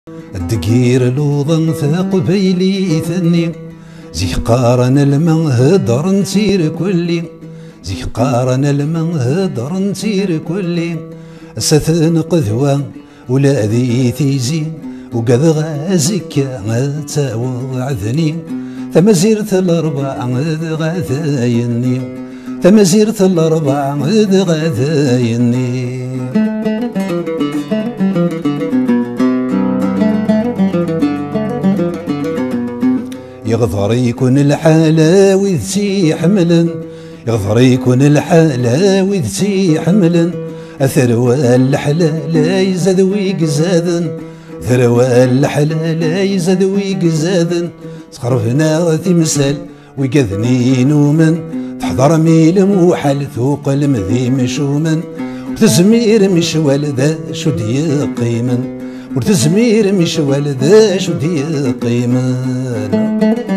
الدقير لوضن ثقبيلي ثني زي قارن المن هدر نسير كلي زي قارن المن هدر نسير كلي ستن قذوة ولا ذي ثيزي وقذ غازك غتاوعذني تمزيرت الأربع غاثايني تمزيرت الأربع غاثايني يغفر يكون الحلاوي ذي حملا يغفر يكون الحلاوي ذي حملا ثروى الحلال يزاد ويقزادن ثروى الحلال يزاد ويقزادن تخرفنا تمثال ويقذني نومن تحضر ميل موحل ثوق المذي مشومن وتزمير مش والدا شو دي قيمن وتزمير مش والدا شو دي قيمن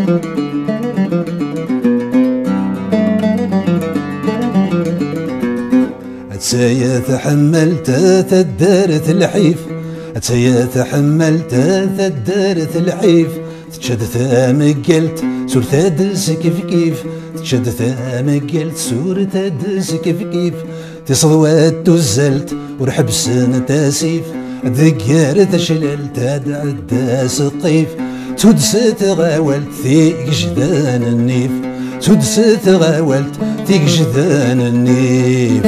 أتسايا تحملت تدارت الحيف أتسايا تحملت تدارت الحيف تشد ثامقلت سور تدس كيف كيف تشد ثامقلت سور تدس كيف كيف تصدوات تزلت ورحبس تاسيف ذكر تشلل تدعد سقيف تدس تغاولت ثيك جدان النيف تدس تغاولت ثيك جدان النيف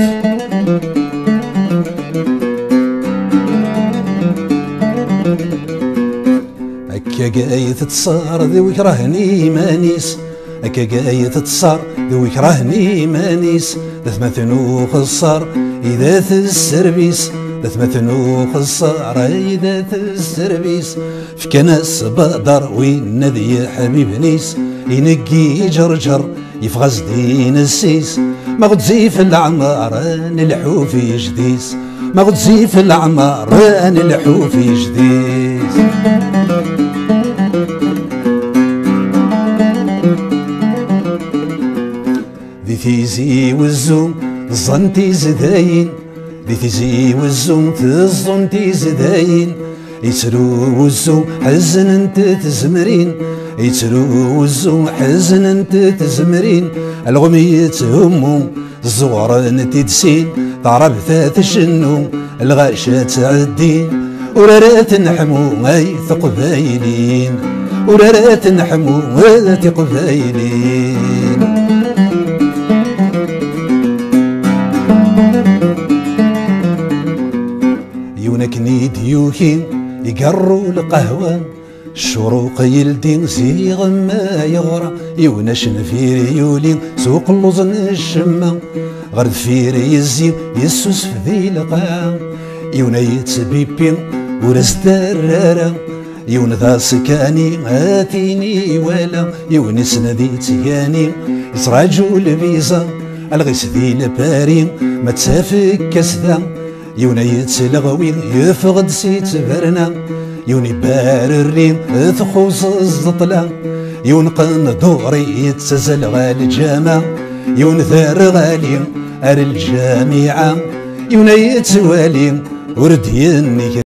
هكا قاية تصار ذو يكرهني مانيس هكا قاية تصار ذو يكرهني مانيس ثمثنو خصار إذا السربيس ثمثنو خصار إذا السربيس فكناس بقدر وين ذي حبيب نيس ينقي جرجر يفغز دين السيس ما غتزي في العمار نلحو في جديس ما غتزي في العمار نلحو في جديس ذي تيزي والزوم الظن زداين ذي تيزي والزوم الظن زداين يترو والزوم حزن انت تزمرين يترو والزوم حزن انت تزمرين الغمية همو الزغران تدسين تعرب ذات الشنو الغاشة تعدين ورارات نحمو اي ثقبايلين ورارات نحمو اي ثقبايلين يونك نيد يوكين يقروا القهوة الشروق يلدين زيغ ما يغرى يوناش نفير يولين سوق اللوزن الشمة غرد فير يزين يسوس في ذي القاع يونا يتبيبين ورز درارة يون ذا سكاني هاتيني ولا يون سندي تياني يسراجو الفيزا الغيس ذي البارين ما تسافك كسدا يونا يتلغوين يفقد سيت برنا يوني بار الريم ثخوص الزطلة يون قن دوري يتسزل غال الجامع يون ثار غالي ار الجامعة يون يتوالي ورد يني